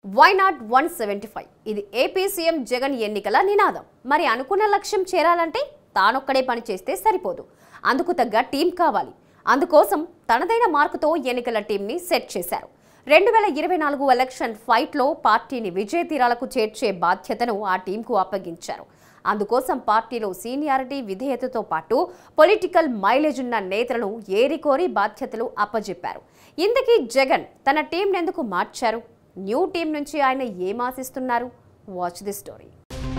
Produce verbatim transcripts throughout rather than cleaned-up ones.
Why not one seventy five ఇది AP CM Jagan ఎన్నికల నినాదం. మరి అనుకున్న లక్ష్యం చేరాలంటే తానొక్కడే పని చేస్తే సరిపోదు, అందుకు తగ్గ టీం కావాలి. అందుకోసం తనదైన మార్కుతో ఎన్నికల టీంని సెట్ చేశారు. రెండు వేల ఇరవై నాలుగు ఎలక్షన్ ఫైట్లో పార్టీని విజయ తీరాలకు చేర్చే బాధ్యతను ఆ టీంకు అప్పగించారు. అందుకోసం పార్టీలో సీనియారిటీ విధేయతతో పాటు పొలిటికల్ మైలేజ్ ఉన్న నేతలను ఏరికోరి బాధ్యతలు అప్పజెప్పారు. ఇంతకీ జగన్ తన టీం ఎందుకు మార్చారు? న్యూ టీం నుంచి ఆయన ఏం ఆశిస్తున్నారు? Watch the story.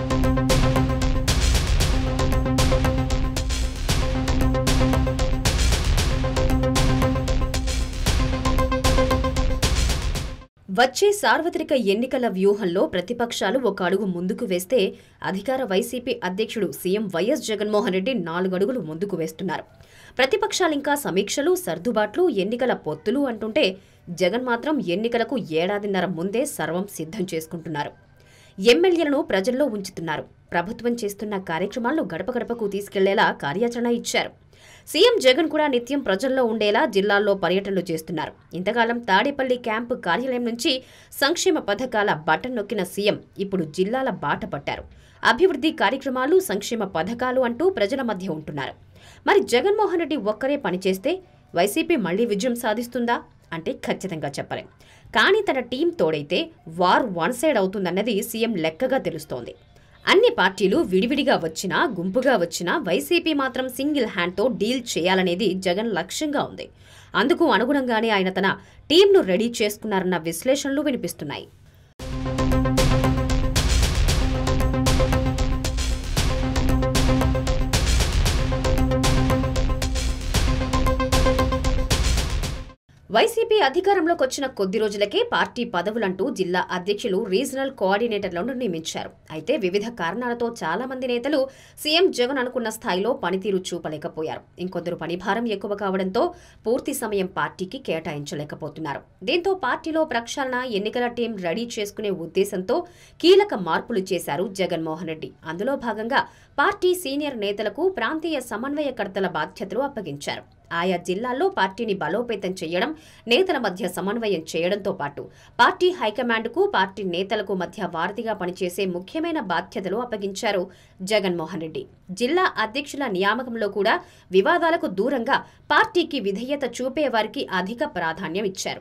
వచ్చే సార్వత్రిక ఎన్నికల వ్యూహంలో ప్రతిపక్షాలు ఒక అడుగు ముందుకు వేస్తే అధికార వైసీపీ అధ్యక్షుడు సీఎం వైఎస్ జగన్మోహన్ రెడ్డి నాలుగు అడుగులు ముందుకు వేస్తున్నారు. ప్రతిపక్షాలింకా సమీక్షలు, సర్దుబాట్లు, ఎన్నికల పొత్తులు అంటుంటే జగన్ మాత్రం ఎన్నికలకు ఏడాదిన్నర ముందే సర్వం సిద్ధం చేసుకుంటున్నారు. ఎమ్మెల్యేలను ప్రజల్లో ఉంచుతున్నారు. ప్రభుత్వం చేస్తున్న కార్యక్రమాలను గడప గడపకు తీసుకెళ్లేలా కార్యాచరణ ఇచ్చారు. సీఎం జగన్ కూడా నిత్యం ప్రజల్లో ఉండేలా జిల్లాల్లో పర్యటనలు చేస్తున్నారు. ఇంతకాలం తాడేపల్లి క్యాంపు కార్యాలయం నుంచి సంక్షేమ పథకాల బటన్ నొక్కిన సీఎం ఇప్పుడు జిల్లాల బాట పట్టారు. అభివృద్ధి కార్యక్రమాలు, సంక్షేమ పథకాలు అంటూ ప్రజల మధ్య ఉంటున్నారు. మరి జగన్మోహన్ రెడ్డి ఒక్కరే పనిచేస్తే వైసీపీ మళ్లీ విజయం సాధిస్తుందా అంటే ఖచ్చితంగా చెప్పలేం. కానీ తన టీం తోడైతే వార్ వన్ సైడ్ అవుతుందన్నది సీఎం లెక్కగా తెలుస్తోంది. అన్ని పార్టీలు విడివిడిగా వచ్చినా, గుంపుగా వచ్చినా వైసీపీ మాత్రం సింగిల్ హ్యాండ్తో డీల్ చేయాలనేది జగన్ లక్ష్యంగా ఉంది. అందుకు అనుగుణంగానే ఆయన తన టీంను రెడీ చేసుకున్నారన్న విశ్లేషణలు వినిపిస్తున్నాయి. వైసీపీ అధికారంలోకి వచ్చిన కొద్ది రోజులకే పార్టీ పదవులంటూ జిల్లా అధ్యక్షులు, రీజనల్ కోఆర్డినేటర్లను నియమించారు. అయితే వివిధ కారణాలతో చాలా మంది నేతలు సీఎం జగన్ అనుకున్న స్థాయిలో పనితీరు చూపలేకపోయారు. ఇంకొందరు పనిభారం ఎక్కువ కావడంతో పూర్తి సమయం పార్టీకి కేటాయించలేకపోతున్నారు. దీంతో పార్టీలో ప్రక్షాళన, ఎన్నికల టీం రెడీ చేసుకునే ఉద్దేశంతో కీలక మార్పులు చేశారు జగన్మోహన్ రెడ్డి. అందులో భాగంగా పార్టీ సీనియర్ నేతలకు ప్రాంతీయ సమన్వయకర్తల బాధ్యతలు అప్పగించారు. ఆయా జిల్లాల్లో పార్టీని బలోపేతం చేయడం, నేతల మధ్య సమన్వయం చేయడంతో పాటు పార్టీ హైకమాండ్కు, పార్టీ నేతలకు మధ్య వారధిగా పనిచేసే ముఖ్యమైన బాధ్యతలు అప్పగించారు జగన్మోహన్ రెడ్డి. జిల్లా అధ్యక్షుల నియామకంలో కూడా వివాదాలకు దూరంగా పార్టీకి విధేయత చూపే వారికి అధిక ప్రాధాన్యం ఇచ్చారు.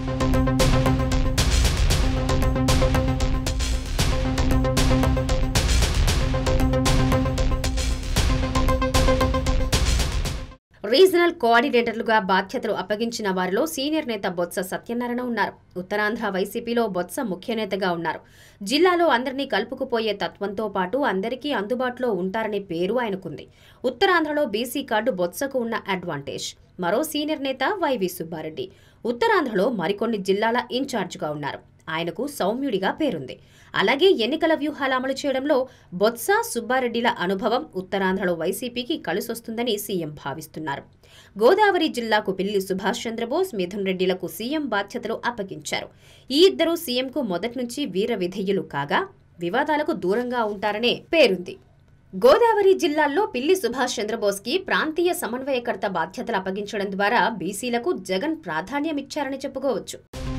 రీజనల్ కోఆర్డినేటర్లుగా బాధ్యతలు అప్పగించిన వారిలో సీనియర్ నేత బొత్స సత్యనారాయణ ఉన్నారు. ఉత్తరాంధ్ర వైసీపీలో బొత్స ముఖ్య నేతగా ఉన్నారు. జిల్లాలో అందరినీ కలుపుకుపోయే తత్వంతో పాటు అందరికీ అందుబాటులో ఉంటారనే పేరు ఆయనకుంది. ఉత్తరాంధ్రలో బీసీ కార్డు బొత్సకు ఉన్న అడ్వాంటేజ్. మరో సీనియర్ నేత వైవి సుబ్బారెడ్డి ఉత్తరాంధ్రలో మరికొన్ని జిల్లాల ఇన్ఛార్జిగా ఉన్నారు. ఆయనకు సౌమ్యుడిగా పేరుంది. అలాగే ఎన్నికల వ్యూహాలు అమలు చేయడంలో బొత్స, సుబ్బారెడ్డిల అనుభవం ఉత్తరాంధ్రలో వైసీపీకి కలిసొస్తుందని సీఎం భావిస్తున్నారు. గోదావరి జిల్లాకు పిల్లి సుభాష్ చంద్రబోస్, మిథున్ రెడ్డిలకు సీఎం బాధ్యతలు అప్పగించారు. ఈ ఇద్దరు సీఎంకు మొదటి నుంచి వీర విధేయులు కాగా వివాదాలకు దూరంగా ఉంటారనే పేరుంది. గోదావరి జిల్లాల్లో పిల్లి సుభాష్ చంద్రబోస్కి ప్రాంతీయ సమన్వయకర్త బాధ్యతలు అప్పగించడం ద్వారా బీసీలకు జగన్ ప్రాధాన్యమిచ్చారని చెప్పుకోవచ్చు.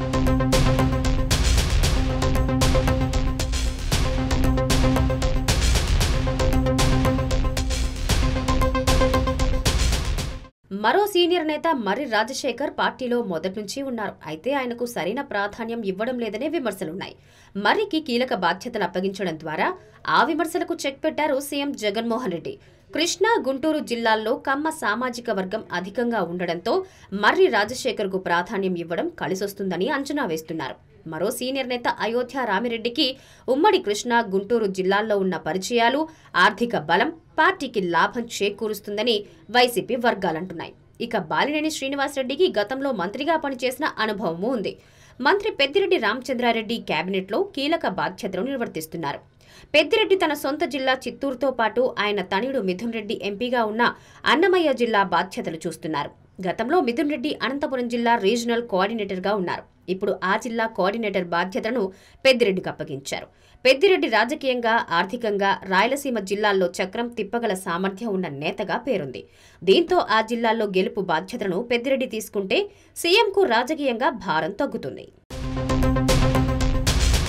మరో సీనియర్ నేత మర్రి రాజశేఖర్ పార్టీలో మొదటి నుంచి ఉన్నారు. అయితే ఆయనకు సరైన ప్రాధాన్యం ఇవ్వడం లేదనే విమర్శలున్నాయి. మర్రికి కీలక బాధ్యతలు అప్పగించడం ద్వారా ఆ విమర్శలకు చెక్ పెట్టారు సీఎం జగన్మోహన్ రెడ్డి. కృష్ణా, గుంటూరు జిల్లాల్లో కమ్మ సామాజిక వర్గం అధికంగా ఉండడంతో మర్రి రాజశేఖర్కు ప్రాధాన్యం ఇవ్వడం కలిసొస్తుందని అంచనా వేస్తున్నారు. మరో సీనియర్ నేత అయోధ్య రామిరెడ్డికి ఉమ్మడి కృష్ణా, గుంటూరు జిల్లాల్లో ఉన్న పరిచయాలు, ఆర్థిక బలం పార్టీకి లాభం చేకూరుస్తుందని వైసీపీ వర్గాలంటున్నాయి. ఇక బాలినేని శ్రీనివాసరెడ్డికి గతంలో మంత్రిగా పనిచేసిన అనుభవమూ ఉంది. మంత్రి పెద్దిరెడ్డి రామచంద్రారెడ్డి కేబినెట్లో కీలక బాధ్యతలు నిర్వర్తిస్తున్నారు. పెద్దిరెడ్డి తన సొంత జిల్లా చిత్తూరుతో పాటు ఆయన తనయుడు మిథున్ రెడ్డి ఎంపీగా ఉన్న అన్నమయ్య జిల్లా బాధ్యతలు చూస్తున్నారు. గతంలో మిథున్ రెడ్డి అనంతపురం జిల్లా రీజనల్ కోఆర్డినేటర్గా ఉన్నారు. ఇప్పుడు ఆ జిల్లా కోఆర్డినేటర్ బాధ్యతలను పెద్దిరెడ్డికి అప్పగించారు. పెద్దిరెడ్డి రాజకీయంగా, ఆర్థికంగా రాయలసీమ జిల్లాల్లో చక్రం తిప్పగల సామర్థ్యం ఉన్న నేతగా పేరుంది. దీంతో ఆ జిల్లాల్లో గెలుపు బాధ్యతలను పెద్దిరెడ్డి తీసుకుంటే సీఎంకు రాజకీయంగా భారం తగ్గుతుంది.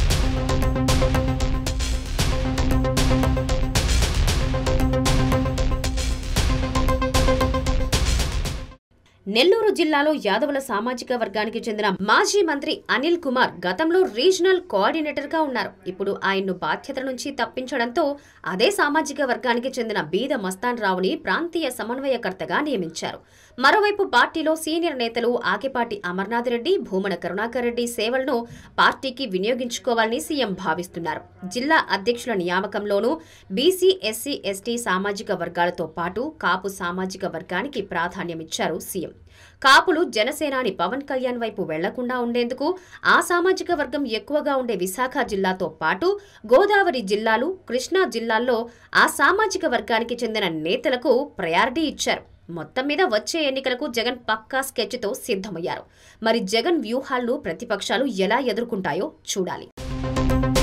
నెల్లూరు జిల్లాలో యాదవుల సామాజిక వర్గానికి చెందిన మాజీ మంత్రి అనిల్ కుమార్ గతంలో రీజనల్ కోఆర్డినేటర్ గా ఉన్నారు. ఇప్పుడు ఆయన్ను బాధ్యతల నుంచి తప్పించడంతో అదే సామాజిక వర్గానికి చెందిన బీద మస్తాన్ రావుని ప్రాంతీయ సమన్వయకర్తగా నియమించారు. మరోవైపు పార్టీలో సీనియర్ నేతలు ఆకిపాటి అమర్నాథ్ రెడ్డి, భూమన కరుణాకర్ రెడ్డి సేవలను పార్టీకి వినియోగించుకోవాలని సీఎం భావిస్తున్నారు. జిల్లా అధ్యక్షుల నియామకంలోనూ బీసీ, ఎస్సీ, ఎస్టీ సామాజిక వర్గాలతో పాటు కాపు సామాజిక వర్గానికి ప్రాధాన్యమిచ్చారు సీఎం. కాపులు జనసేనాని పవన్ కళ్యాణ్ వైపు వెళ్లకుండా ఉండేందుకు ఆ సామాజిక వర్గం ఎక్కువగా ఉండే విశాఖ జిల్లాతో పాటు గోదావరి జిల్లాలు, కృష్ణా జిల్లాల్లో ఆ సామాజిక వర్గానికి చెందిన నేతలకు ప్రయారిటీ ఇచ్చారు. మొత్తం మీద వచ్చే ఎన్నికలకు జగన్ పక్కా స్కెచ్తో సిద్ధమయ్యారు. మరి జగన్ వ్యూహాలను ప్రతిపక్షాలు ఎలా ఎదుర్కొంటాయో చూడాలి.